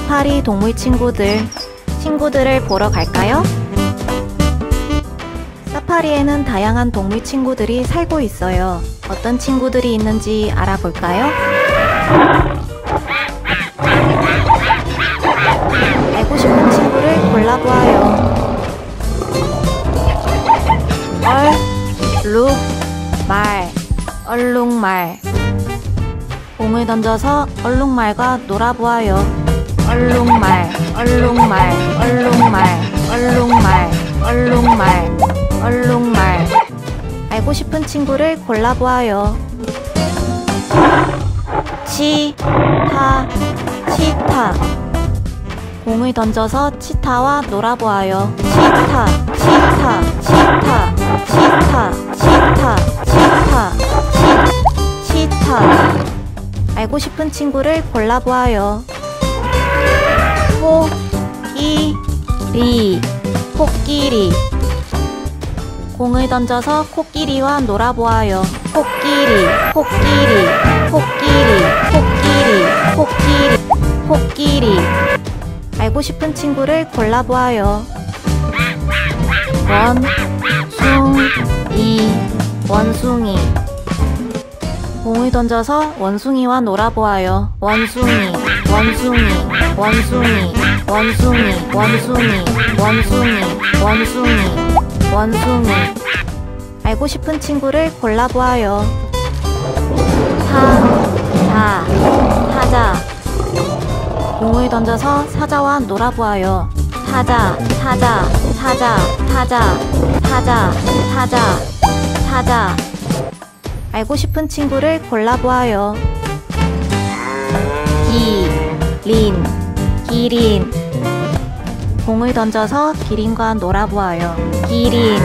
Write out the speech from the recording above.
사파리 동물 친구들을 보러 갈까요? 사파리에는 다양한 동물 친구들이 살고 있어요. 어떤 친구들이 있는지 알아볼까요? 알고 싶은 친구를 골라보아요. 얼룩말. 공을 던져서 얼룩말과 놀아보아요. 얼룩말. 알고 싶은 친구를 골라보아요. 치타. 공을 던져서 치타와 놀아보아요. 치타. 알고 싶은 친구를 골라보아요. 코끼리. 공을 던져서 코끼리와 놀아보아요. 코끼리. 알고 싶은 친구를 골라보아요. 원숭이. 공을 던져서 원숭이와 놀아보아요. 원숭이. 알고 싶은 친구를 골라보아요. 사자. 공을 던져서 사자와 놀아보아요. 사자. 알고 싶은 친구를 골라보아요. 기린. 공을 던져서 기린과 놀아보아요. 기린.